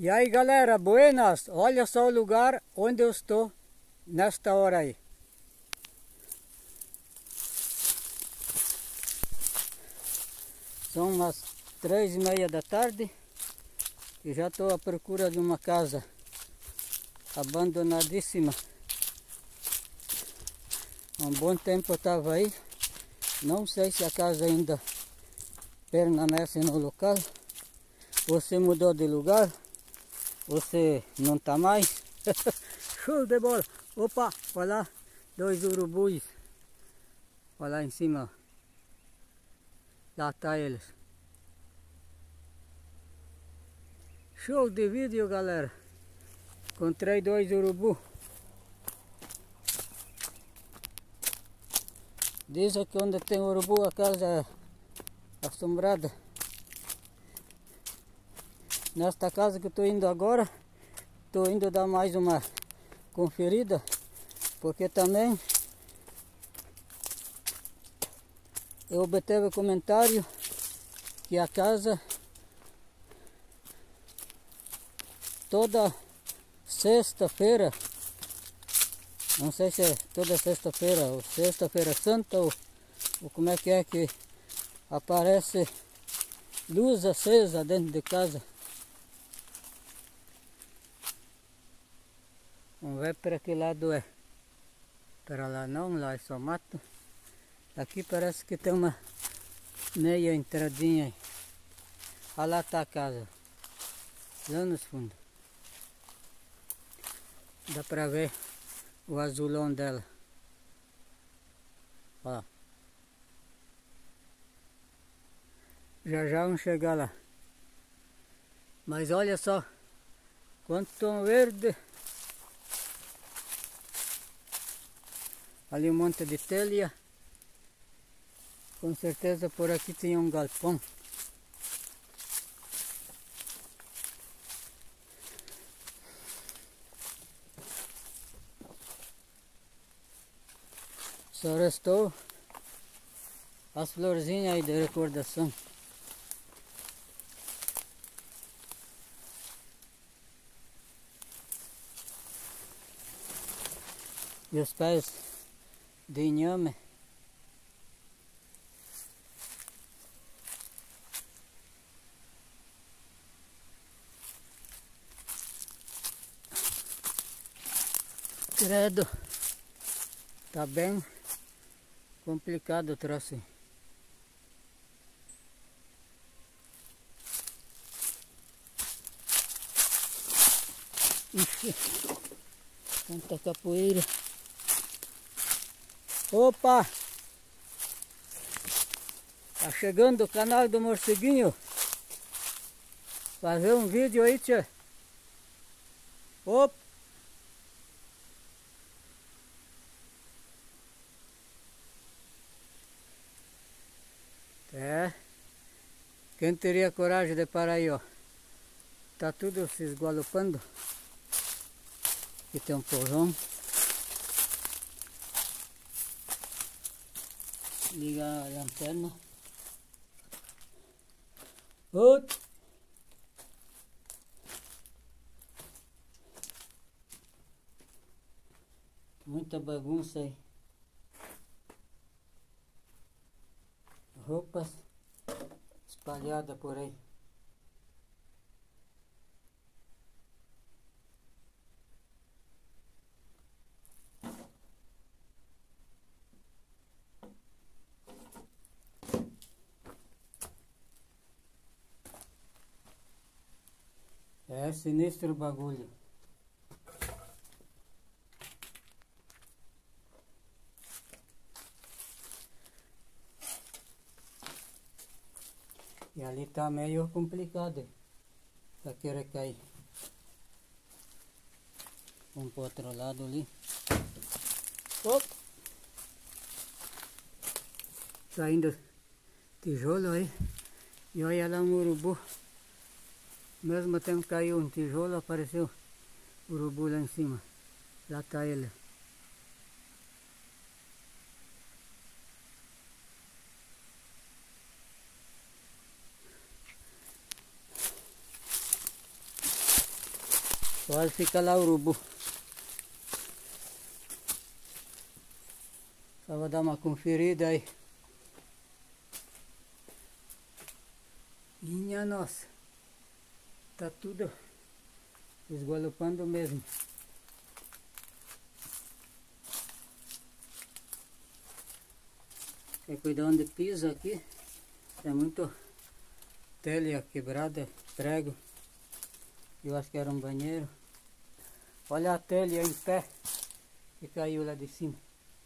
E aí galera, buenas, olha só o lugar onde eu estou nesta hora aí. São umas 3:30 da tarde e já estou à procura de uma casa abandonadíssima. Há um bom tempo eu estava aí, não sei se a casa ainda permanece no local, ou se mudou de lugar. Você não tá mais? Show de bola! Opa, olha lá, 2 urubus. Olha lá em cima. Lá tá eles. Show de vídeo, galera. Encontrei 2 urubus. Dizem que onde tem urubu a casa é assombrada. Nesta casa que eu estou indo agora, estou indo dar mais uma conferida, porque também eu obtive o comentário que a casa toda sexta-feira, não sei se é toda sexta-feira ou sexta-feira santa ou como é que aparece luz acesa dentro de casa. Vamos ver para que lado é. Para lá não, lá é só mato. Aqui parece que tem uma meia entradinha aí. Olha lá tá a casa. Lá nos fundos. Dá para ver o azulão dela. Ó. Já vamos chegar lá. Mas olha só quanto tom verde. Ali um monte de telha. Com certeza por aqui tinha um galpão. Só restou as florzinhas aí de recordação. E os pés de inhame. Credo, tá bem complicado o troço. Ixi, tanta capoeira. Opa! Tá chegando o canal do Morceguinho. Fazer um vídeo aí, tia. Opa! É. Quem teria coragem de parar aí, ó. Tá tudo se esgualupando. Aqui tem um porrão. Liga a lanterna. Outro. Muita bagunça aí. Roupas espalhadas por aí. É sinistro o bagulho. E ali tá meio complicado para querer cair. Vamos para o outro lado ali. Opa! Saindo tijolo aí. E olha lá um urubu. Mesmo tempo que caiu um tijolo, apareceu urubu lá em cima. Lá tá ele. Quase fica lá o urubu. Só vou dar uma conferida aí. Minha nossa. Tá tudo esgualupando mesmo. Tem que cuidar onde pisa aqui. Tem muito telha quebrada, prego. Eu acho que era um banheiro. Olha a telha em pé que caiu lá de cima.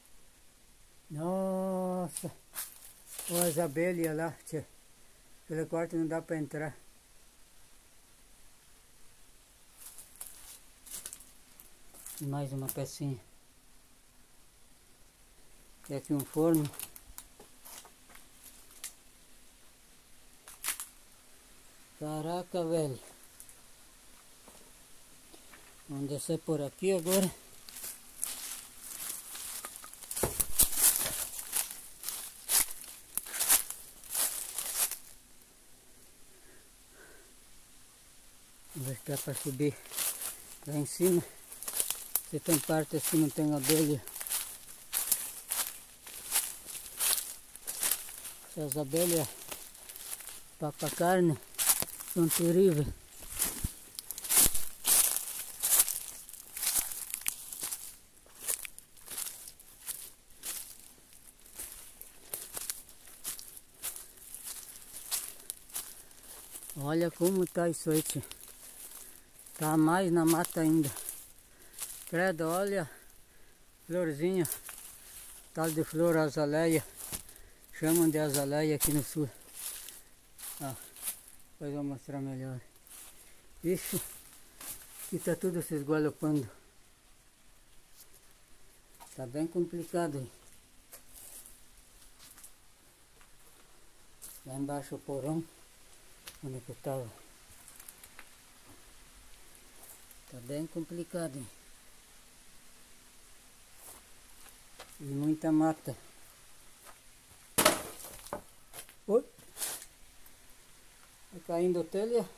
Nossa! Olha as abelhas lá, tia. Pelo quarto não dá para entrar. E mais uma pecinha. Tem aqui um forno. Caraca, velho. Vamos descer por aqui agora. Vou esperar para subir lá em cima. Se tem parte assim não tem abelha. Essas abelhas para carne são terríveis. Olha como tá isso aí, tio. Tá mais na mata ainda. Credo, olha, florzinha, tal de flor azaleia, chamam de azaleia aqui no sul. Ó, depois eu vou mostrar melhor. Ixi, aqui tá tudo se esgualupando. Tá bem complicado aí. Lá embaixo o porão, onde que eu tava. Tá bem complicado, hein? E muita mata. Oi! Tá caindo telha.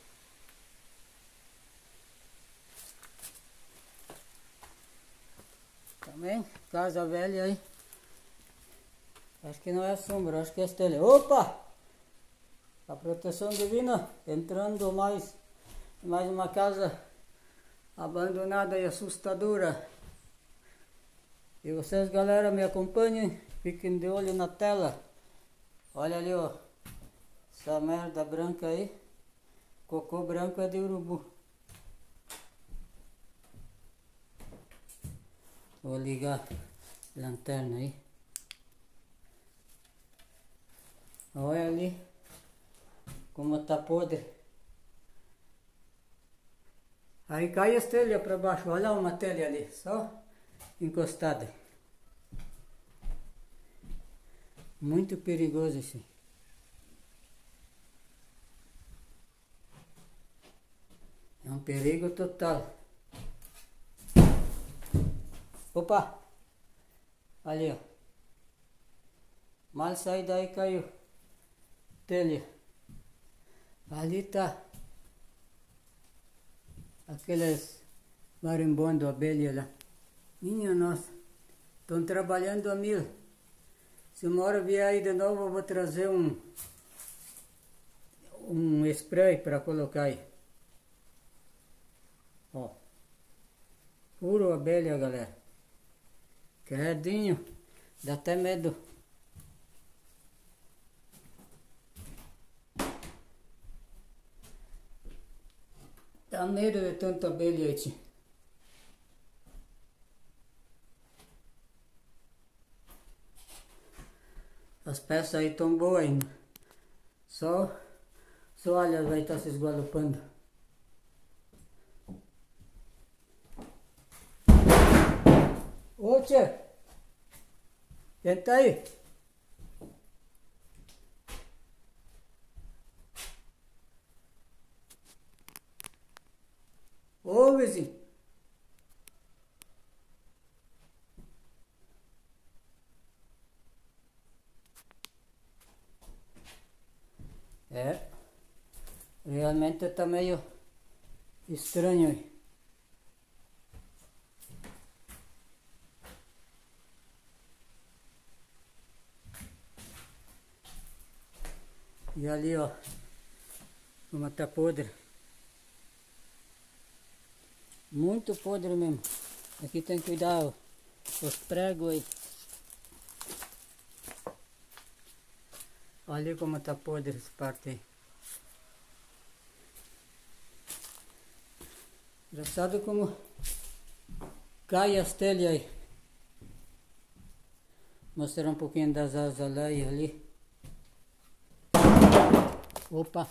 Também, casa velha aí. Acho que não é sombra, acho que é telha. Opa! A proteção divina entrando mais uma casa abandonada e assustadora. E vocês, galera, me acompanhem, fiquem de olho na tela. Olha ali, ó, essa merda branca aí, cocô branco é de urubu. Vou ligar a lanterna aí. Olha ali como tá podre. Aí cai as telhas para baixo, olha uma telha ali, só encostada. Muito perigoso isso. É um perigo total. Opa! Ali, ó. Mal saí daí, caiu. Telha. Ali tá aqueles marimbondos, abelha lá. Minha nossa. Estão trabalhando a mil. Se uma hora vier aí de novo, eu vou trazer um spray para colocar aí. Ó. Puro abelha, galera. Credinho. Dá até medo. Dá medo de tanta abelha aí, tio. As peças aí estão boas ainda. Só olha, vai estar se esgualupando. Ô tia, quem tá aí? Ô vizinho. É, realmente tá meio estranho aí. E ali, ó, uma tá podre. Muito podre mesmo. Aqui tem que cuidar, ó, os pregos aí. Olha como tá podre essa parte aí. Engraçado como cai as telhas aí. Mostrar um pouquinho das azaleias ali. Opa!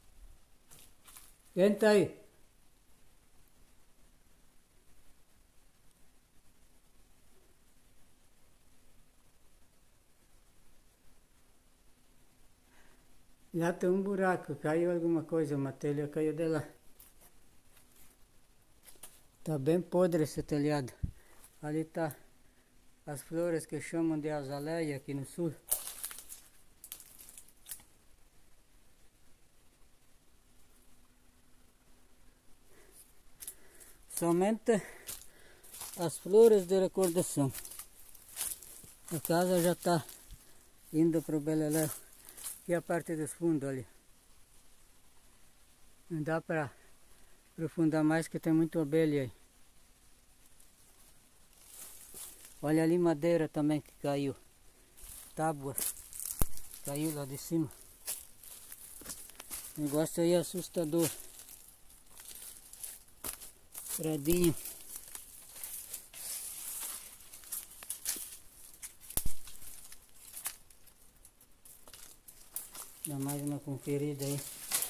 Quem tá aí? Já tem um buraco, caiu alguma coisa, uma telha caiu de lá. Tá bem podre esse telhado. Ali tá as flores que chamam de azaleia aqui no sul. Somente as flores de recordação. A casa já tá indo pro beleléu. Aqui é a parte dos fundos ali. Não dá para aprofundar mais que tem muita abelha aí. Olha ali madeira também que caiu. Tábuas. Caiu lá de cima. O negócio aí é assustador. Predinho. Dá mais uma conferida aí.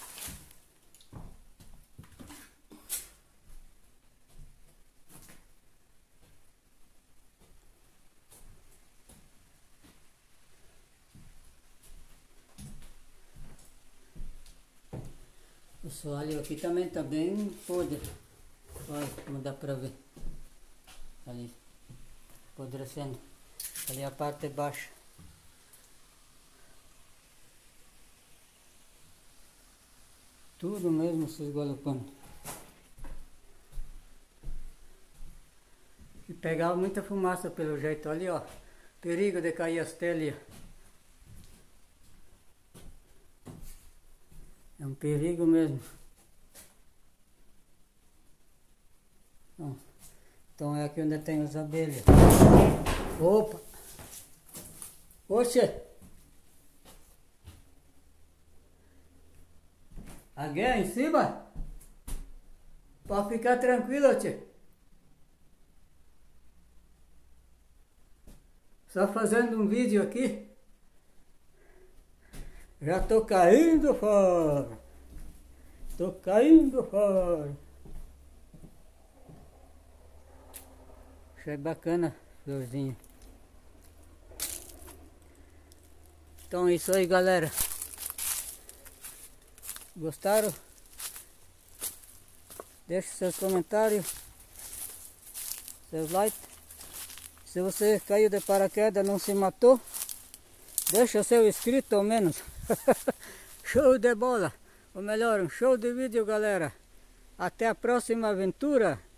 O soalho aqui também tá bem podre. Olha como dá pra ver. Ali. Apodrecendo. Ali a parte baixa. Tudo mesmo se esgolopando. E pegava muita fumaça pelo jeito. Ali, ó. Perigo de cair as telhas. É um perigo mesmo. Então é aqui onde tem as abelhas. Opa! Oxe! Alguém aí em cima? Pode ficar tranquilo, tio. Só fazendo um vídeo aqui. Já tô caindo fora. Tô caindo fora. Achei bacana, florzinha. Então é isso aí, galera. Gostaram? Deixe seus comentários, seus likes. Se você caiu de paraquedas, não se matou, deixa seu inscrito ao menos. Show de bola! Ou melhor, um show de vídeo, galera. Até a próxima aventura.